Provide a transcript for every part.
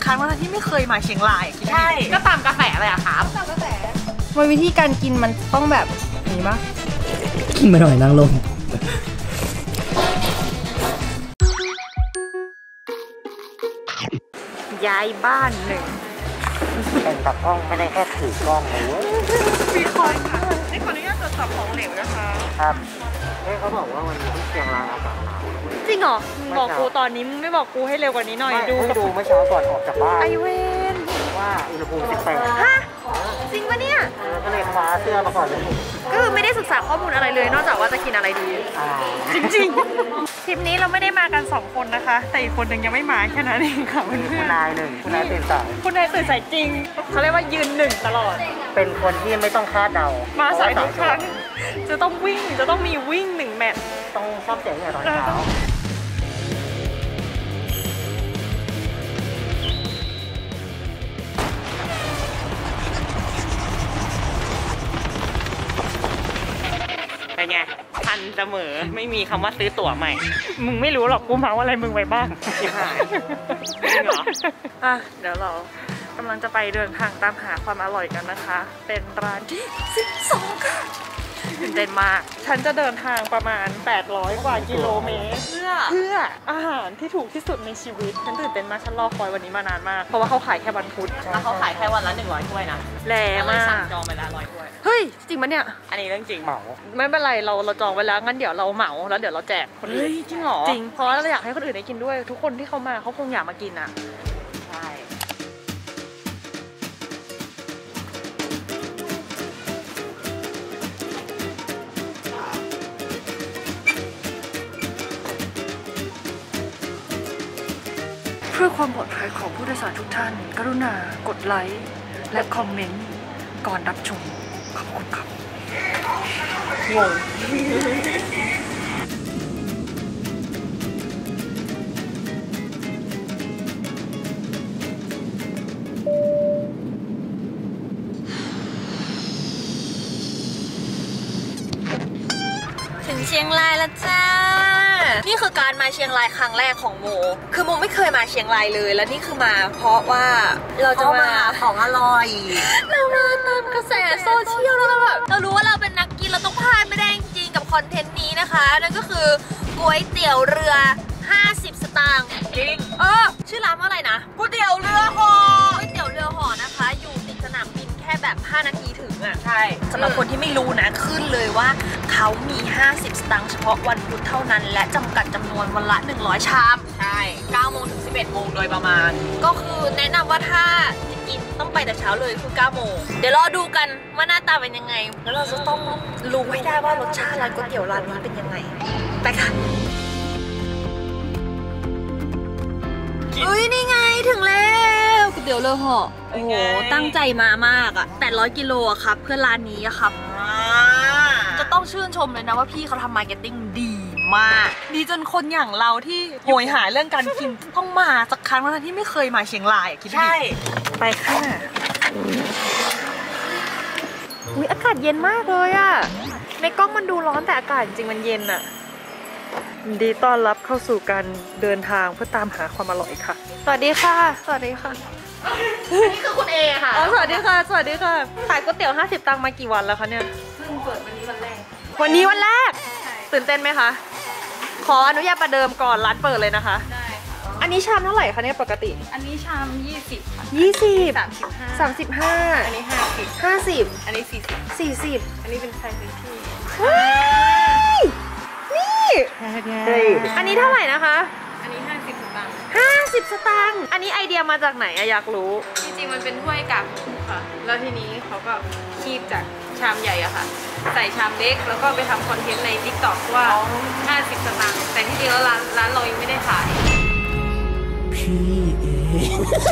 ครั้งที่ไม่เคยมาเชียงรายใช่ก็ตามกระแสเลยอะครับตามกระแสวิธีการกินมันต้องแบบนี้ปะกินมาหน่อยนั่งลงย้ายบ้านหนึ่งเป็นตัดกล้องไม่ได้แค่ถือกล้องเลยมีคอยค่ะนี่ขออนุญาตตรวจสอบของเหลวนะคะครับเขาบอกว่าวันนี้ที่เชียงรายอากาศหนาวจริงเหรอบอกกูตอนนี้มึงไม่บอกกูให้เร็วกว่านี้หน่อยดูเมื่อเช้าก่อนออกจากบ้านไอเวนว่าอุณหภูมิ18 ฮะจริงปะเนี่ยก็เลยคว้าเสื้อมาก่อนเลยก็คือไม่ได้ศึกษาข้อมูลอะไรเลยนอกจากว่าจะกินอะไรดีจริงๆทริปนี้เราไม่ได้มากัน2คนนะคะแต่อีกคนหนึ่งยังไม่มาแค่นั้นเองค่ะคุณนายหนึ่งคุณนายตื่นสายคุณนายตื่นสายจริงเขาเรียกว่ายืนหนึ่งตลอดเป็นคนที่ไม่ต้องคาดเดามาสายทุกครั้งจะต้องวิ่งจะต้องมีวิ่ง1 แมตช์ต้องชอบเสียงอย่างตอนเช้าเป็นไงทันเสมอไม่มีคำว่าซื้อตั๋วใหม่มึงไม่รู้หรอกกูเมาอะไรมึงไว้บ้างจริงเหรอเดี๋ยวเรากำลังจะไปเดินทางตามหาความอร่อยกันนะคะเป็นร้านที่12ค่ะตื่นเต้นมากฉันจะเดินทางประมาณ800 กว่ากิโลเมตรเพื่ออาหารที่ถูกที่สุดในชีวิตฉันตื่นเต้นมากฉันรอคอยวันนี้มานานมากเพราะว่าเขาขายแค่วันพุธแล้วเขาขายแค่วันละ100 ถ้วยนะแรงมากสั่งจองไปละ100 ถ้วยเฮ้ยจริงปะเนี่ยอันนี้เรื่องจริงเหมาไม่เป็นไรเราจองไว้แล้วงั้นเดี๋ยวเราเหมาแล้วเดี๋ยวเราแจกคนอื่นจริงเหรอจริงเพราะเราอยากให้คนอื่นได้กินด้วยทุกคนที่เขามาเขาคงอยากมากินอ่ะใช่เพื่อความปลอดภัยของผู้โดยสารทุกท่านกรุณากดไลค์และคอมเมนต์ก่อนรับชมขอบคุณครับงงถึงเชียงรายแล้วจ้านี่คือการมาเชียงรายครั้งแรกของโมคือโมไม่เคยมาเชียงรายเลยแล้วนี่คือมาเพราะว่าเราจะมาหาของอร่อยเรามาตามกระแสโซเชียลแล้วแบบเรารู้ว่าเราเป็นนักกินเราต้องพลาดไม่ได้จริงๆกับคอนเทนต์นี้นะคะนั่นก็คือก๋วยเตี๋ยวเรือ50 สตางค์จริงชื่อร้านว่าอะไรนะก๋วยเตี๋ยวเรือห่อก๋วยเตี๋ยวเรือห่อนะคะอยู่ติดสนามบินแค่แบบ5 นาทีถึงอ่ะใช่สำหรับคนที่ไม่รู้นะขึ้นเลยว่าเขามี50 สตางค์เฉพาะวันพุธเท่านั้นและจำกัดจำนวนวันละ100 ชามใช่9 โมงถึง 11 โมงโดยประมาณก็คือแนะนำว่าถ้าจะกินต้องไปแต่เช้าเลยคือ9 โมงเดี๋ยวรอดูกันว่าหน้าตาเป็นยังไงแล้วเราจะต้องรู้ให้ได้ว่ารสชาติร้านก๋วยเตี๋ยวร้านนี้เป็นยังไงไปค่ะนี่ไงถึงแล้วก๋วยเตี๋ยวเรือห่อโอ้โหตั้งใจมามากอ่ะ800 กิโลอะครับเพื่อร้านนี้อะครับจะต้องชื่นชมเลยนะว่าพี่เขาทำมาร์เก็ตติ้งดีมากดีจนคนอย่างเราที่โหยหาเรื่องการกินต้องมาสักครั้งทั้งที่ไม่เคยมาเชียงรายคิดดิไปค่ะอุ๊ยอากาศเย็นมากเลยอะในกล้องมันดูร้อนแต่อากาศจริงมันเย็นอะดีต้อนรับเข้าสู่การเดินทางเพื่อตามหาความอร่อยค่ะสวัสดีค่ะสวัสดีค่ะนี่คือคุณเอค่ะสวัสดีค่ะสวัสดีค่ะขายก๋วยเตี๋ยว50 ตังค์มากี่วันแล้วคะเนี่ยเพิ่งเปิดวันนี้วันแรกตื่นเต้นไหมคะขออนุญาตประเดิมก่อนร้านเปิดเลยนะคะได้อันนี้ชามเท่าไหร่คะเนี่ยปกติอันนี้ชาม20ค่ะ 35อันนี้50 อันนี้40อันนี้เป็นไซส์ที่นี่อันนี้เท่าไหร่นะคะอันนี้50 สตางค์ 50 สตางค์อันนี้ไอเดียมาจากไหนอยากรู้จริงๆมันเป็นถ้วยกากหมูค่ะแล้วทีนี้เขาก็คีบจากชามใหญ่อะค่ะใส่ชามเล็กแล้วก็ไปทำคอนเทนต์ใน TikTok ว่า50 สตางค์แต่ที่จริงแล้วร้านเรายังไม่ได้ขายพี่เอง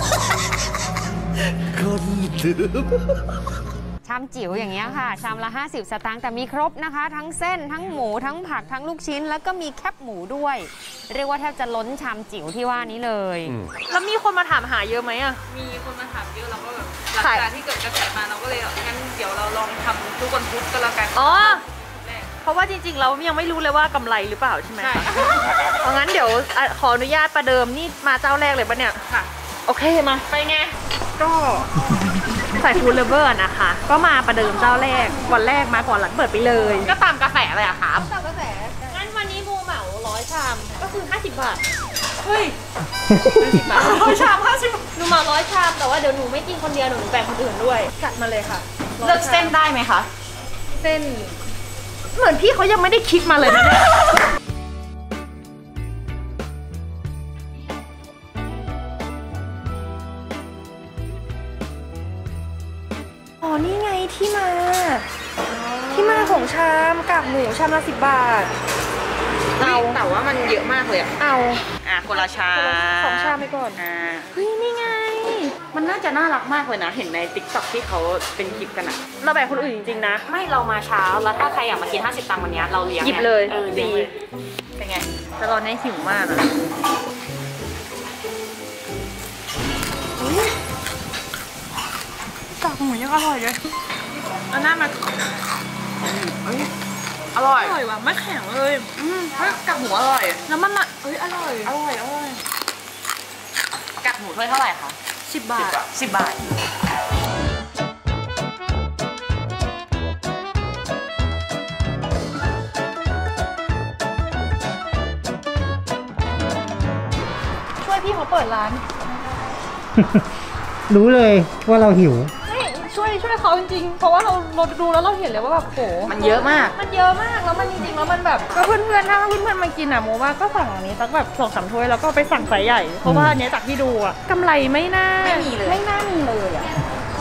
คนดื่มชามจิ๋วอย่างเงี้ยค่ะชามละ50 สตางค์แต่มีครบนะคะทั้งเส้นทั้งหมูทั้งผักทั้งลูกชิ้นแล้วก็มีแคบหมูด้วยเรียกว่าแทบจะล้นชามจิ๋วที่ว่านี้เลยแล้วมีคนมาถามหาเยอะไหมอะมีคนมาถามเยอะเราก็แบบหลังจากที่เกิดกระแสมาเราก็เลยงั้นเดี๋ยวเราลองทำทุกวันพุธก็แล้วกันเพราะว่าจริงๆเรายังไม่รู้เลยว่ากำไรหรือเปล่าใช่ไหมคะงั้นเดี๋ยวขออนุญาตประเดิมนี่มาเจ้าแรกเลยปะเนี่ยค่ะโอเคมาไปไงก็ใส่ฟูดเลเวอร์นะคะก็มาประเดิมเจ้าแรกวันแรกมาก่อนหลังเปิดไปเลยก็ตามกระแสเลยอะครับตามกระแสงั้นวันนี้บูเหมา100 ชามก็คือ50 บาทเฮ้ย50 บาท100 ชาม50หนูเหมา100 ชามแต่ว่าเดี๋ยวหนูไม่กินคนเดียวหนูแบ่งคนอื่นด้วยจัดมาเลยค่ะเลือกเส้นได้ไหมคะเส้นเหมือนพี่เขายังไม่ได้คิดมาเลยนะเนี่ยอ๋อนี่ไงที่มาของชามกากหมูชามละ10 บาทเอาแต่ว่ามันเยอะมากเลยเอาคนละชาม2 ชามไปก่อนเฮ้ยนี่ไงมันน่าจะน่ารักมากเลยนะเห็นใน TikTok ที่เขาเป็นคลิปกันอะเราแบ่งคนอื่นจริงๆนะไม่เรามาเช้าแล้วถ้าใครอยากมากิน50 ตังค์วันนี้เราเลี้ยงหยิบเลยดีเป็นไงแต่ตอนนี้หิวมากนะกากหมูยังอร่อยเลยเอาหน้ามาอร่อยว่ะไม่แข็งเลยกากหมูอร่อยแล้วมันอ่ะอร่อยกากหมูถ้วยเท่าไหร่คะ 10 บาท 10 บาทช่วยพี่เขาเปิดร้านรู้เลยว่าเราหิวช่วยเขาจริงๆเพราะว่าเราดูแล้วเราเห็นเลยว่าแบบโหมันเยอะมากแล้วมันจริงๆแล้วมันแบบก็เพื่อนๆถ้าเพื่อนๆมากินโมว่าก็สั่งอันนี้สักแบบ2-3 ถ้วยแล้วก็ไปสั่งไซส์ใหญ่เพราะว่าอันนี้จากที่ดูอะกำไรไม่น่ามีเลยอะ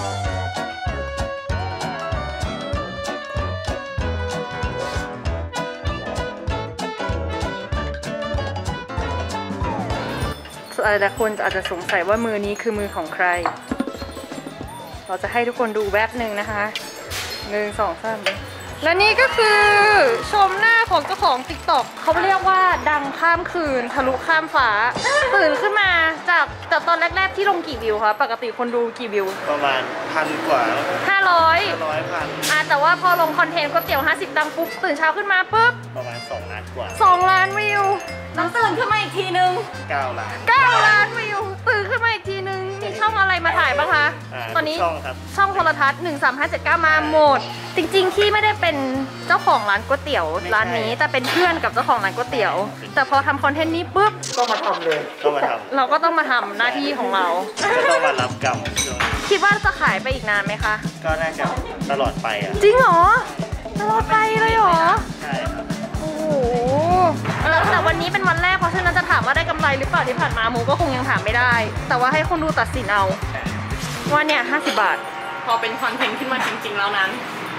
หลายคนอาจจะสงสัยว่ามือนี้คือมือของใครเราจะให้ทุกคนดูแวบหนึ่งนะคะ1 2 3และนี่ก็คือชมหน้าของเจ้าของ TikTok เขาเรียกว่าดังข้ามคืนทะลุข้ามฟ้าตื่นขึ้นมาจากตอนแรกๆที่ลงกี่วิวคะปกติคนดูกี่วิวประมาณ1,000 กว่า 500แต่ว่าพอลงคอนเทนต์ก๋วยเตี๋ยว50ดังปุ๊บตื่นเช้าขึ้นมาปุ๊บประมาณ2 ล้านกว่า 2 ล้านวิวน้ำตื่นขึ้นมาอีกทีนึง 9 ล้านวิวตื่นขึ้นมาอีกทีนึงมีช่องอะไรมาถ่ายบ้างคะตอนนี้ช่องโทรทัศน์13579มาหมดจริงๆที่ไม่ได้เป็นเจ้าของร้านก๋วยเตี๋ยวร้านนี้แต่เป็นเพื่อนกับเจ้าของร้านก๋วยเตี๋ยวแต่พอทำคอนเทนต์นี้ปุ๊บก็มาทำเลยเราก็ต้องมาทำหน้าที่ของเราก็ต้องมารับกรรมคิดว่าจะขายไปอีกนานไหมคะก็น่าจะตลอดไปอ่ะจริงเหรอตลอดไปเลยเหรอใช่ครับโอ้โหแต่วันนี้เป็นวันแรกเพราะฉะนั้นจะถามว่าได้กำไรหรือเปล่าที่ผ่านมาโมก็คงยังถามไม่ได้แต่ว่าให้คนดูตัดสินเอาว่าเนี่ย50 บาทพอเป็นคอนเทนต์ขึ้นมาจริงๆแล้วนั้น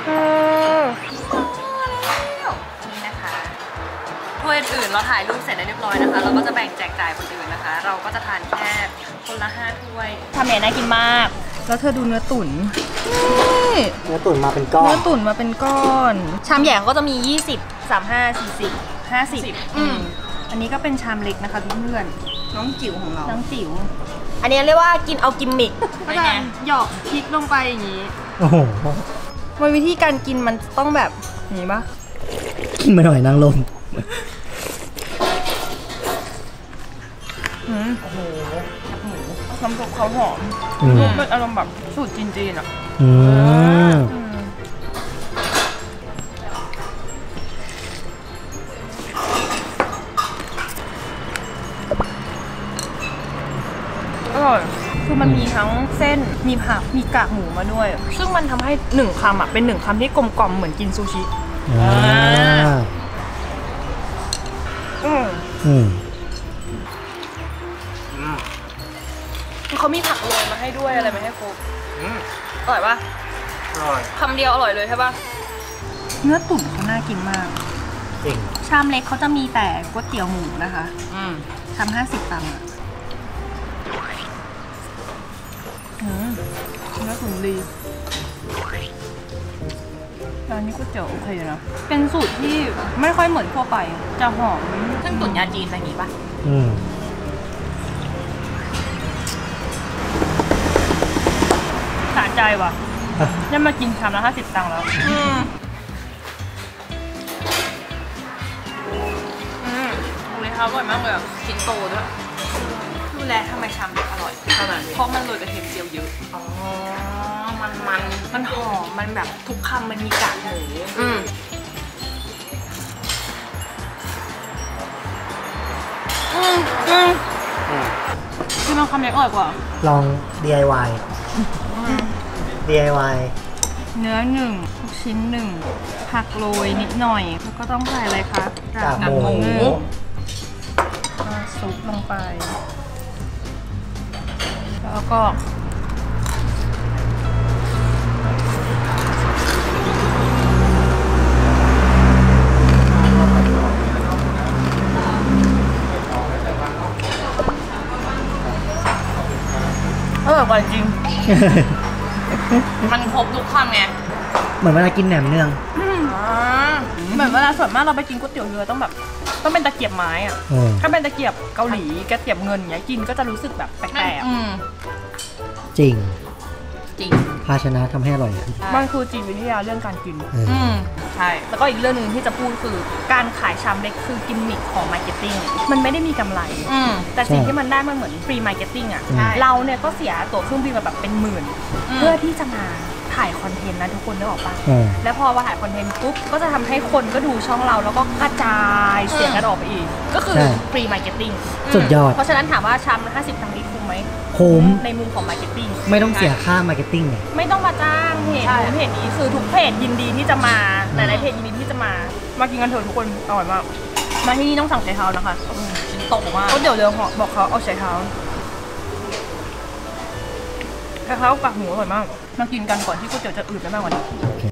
นี่นะคะถ้วยอื่นเราถ่ายรูปเสร็จแล้วเรียบร้อยนะคะเราก็จะแบ่งแจกจ่ายคนอื่นนะคะเราก็จะทานแค่คนละ5 ถ้วยทำเนี่ยน่ากินมากแล้วเธอดูเนื้อตุ๋นเนื้อตุ๋นมาเป็นก้อนชามใหญ่ก็จะมี20 35 40 50อันนี้ก็เป็นชามเล็กนะคะเพื่อนน้องจิ๋วของเราน้องจิ๋วอันนี้เรียกว่ากินเอากิมมิคก็จะหยอกพริกลงไปอย่างนี้โอ้โหมันวิธีการกินมันต้องแบบนี้ปะกินมาหน่อยนางลมโอ้โหน้ำซุปเขาหอมเป็นอารมณ์แบบสูตรจีนๆอ่ะอร่อยคือมันมีทั้งเส้นมีผักมีกากหมูมาด้วยซึ่งมันทำให้1 คำอ่ะเป็น1 คำที่กลมกล่อมเหมือนกินซูชิเขามีผักโรยมาให้ด้วยอะไรมาให้ครบอร่อยปะอร่อยคำเดียวอร่อยเลยใช่ปะเนื้อตุ๋นเขาน่ากินมากจริงชามเล็กเขาจะมีแต่ก๋วยเตี๋ยวหมูนะคะชาม50 ตังค์อะเนื้อตุ๋นดีร้านนี้ก๋วยเตี๋ยวโอเคนะเป็นสูตรที่ไม่ค่อยเหมือนทั่วไปจะหอมเส้นตุ๋นยาจีนอะไรอย่างงี้ปะสะใจว่ะได้มากินชามละ50 ตังค์แล้วเลยครับอร่อยมากเลยชิ้นโตด้วยรู้แล้วทำไมชามเล็กอร่อยเพราะมันโรยกระเทียมเจียวเยอะอ๋อมันหอมมันแบบทุกคำมันมีกากหมูคือมันคำเล็กอร่อยกว่าลอง DIY เนื้อ1ลูกชิ้น1ผักโรยนิดหน่อยแล้วก็ต้องใส่อะไรคะกากหมูซุปลงไปแล้วก็อร่อยกว่าจริง มันครบทุกคำไงเหมือนเวลากินแหนมเนืองเหมือนเวลาส่วนมากเราไปกินก๋วยเตี๋ยวเรือต้องเป็นตะเกียบไม้อะถ้าเป็นตะเกียบเกาหลีตะเกียบเงินอย่างเงี้ยกินก็จะรู้สึกแบบแปลกๆจริงภาชนะทำให้อร่อยขึ้นมันคือจิตวิทยาเรื่องการกินใช่แล้วก็อีกเรื่องหนึ่งที่จะพูดคือการขายชามเล็กคือกิมมิคของมาร์เก็ตติ้งมันไม่ได้มีกำไรแต่สิ่งที่มันได้มันเหมือนฟรีมาร์เก็ตติ้งอ่ะเราเนี่ยก็เสียตั๋วเครื่องบินมาแบบเป็นหมื่นเพื่อที่จะมาถ่ายคอนเทนต์นะทุกคนนึกออกปะแล้วพอมาถ่ายคอนเทนต์ปุ๊บก็จะทำให้คนก็ดูช่องเราแล้วก็กระจายเสียงกันออกไปอีกก็คือฟรีมาร์เก็ตติ้งสุดยอดเพราะฉะนั้นถามว่าชามละ50 ตังค์นี้คุ้มไหมคุ้มในมุมของมาร์เก็ตติ้งไม่ต้องเสียค่ามาร์เก็ตติ้งเนี่ยไม่ต้องมาจ้างเพจนี้คือทุกเพจยินดีที่จะมาหลายๆเพจยินดีที่จะมากินกันเถอะทุกคนอร่อยมากมาที่นี่ต้องสั่งไชเท้านะคะชิ้นโตมากก็เดี๋ยวเรือบอกเขาเอาไชเท้ากากหมูอร่อยมากมากินกันก่อนที่ก๋วยเตี๋ยวจะอืดไปมากกว่านี้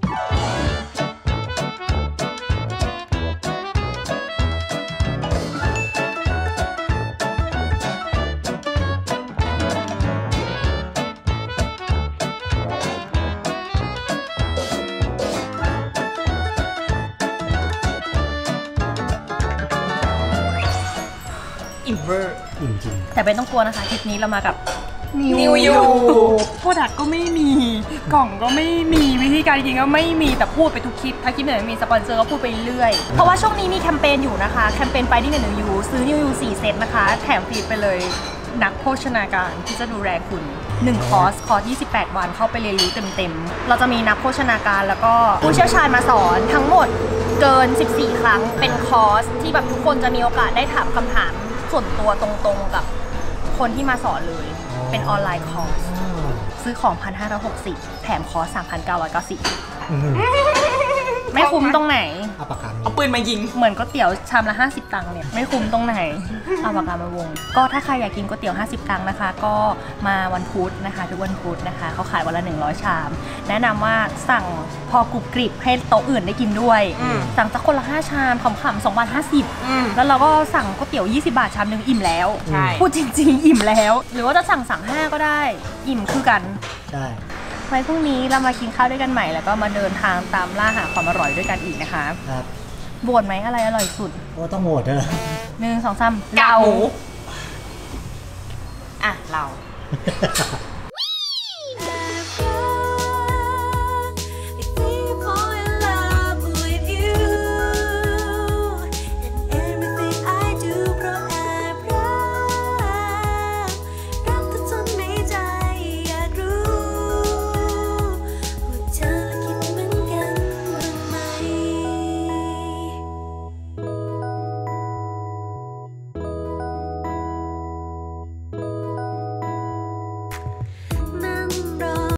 อิ่มจริงแต่ไม่ต้องกลัวนะคะทริปนี้เรามากับนิวยูโปรดักก็ไม่มีกล่องก็ไม่มีวิธีการจริงก็ไม่มีแต่พูดไปทุกคลิปถ้าคลิปไหนมีสปอนเซอร์ก็พูดไปเรื่อยเพราะว่าช่วงนี้มีแคมเปญอยู่นะคะแคมเปญไปที่นิวยูซื้อนิวยู4 เซตนะคะแถมฟรีไปเลยนักโภชนาการที่จะดูแลคุณ1 คอร์ส28 วันเข้าไปเรียนรู้เต็มๆเราจะมีนักโภชนาการแล้วก็ผู้เชี่ยวชาญมาสอนทั้งหมดเกิน14 ครั้งเป็นคอร์สที่แบบทุกคนจะมีโอกาสได้ถามคำถามส่วนตัวตรงๆกับคนที่มาสอนเลยเป็นออนไลน์คอร์สซื้อของ 1,560 แถมคอร์ส 3,990 ไม่คุ้มตรงไหนเอาปืนมายิงเหมือนก๋วยเตี๋ยวชามละ50 ตังค์เนี่ยไม่คุ้มตรงไหนเอาปากกามาวงก็ถ้าใครอยากกินก๋วยเตี๋ยว50 ตังค์นะคะก็มาวันพุธนะคะทุกวันพุธนะคะเขาขายวันละ100 ชามแนะนำว่าสั่งพอกรุบกริบให้โต๊ะอื่นได้กินด้วยสั่งสักคนละ5 ชามขำๆ2.50 แล้วเราก็สั่งก๋วยเตี๋ยว20 บาทชามนึงอิ่มแล้วพูดจริงๆอิ่มแล้วหรือว่าจะสั่ง5ก็ได้อิ่มคือกันได้ไว้พรุ่งนี้เรามากินข้าวด้วยกันใหม่แล้วก็มาเดินทางตามล่าหาความอร่อยด้วยกันอีกนะคะครับโหวตไหมอะไรอร่อยสุดก็ต้องโหวตเถอะ 1 2 3เราอ่ะเรา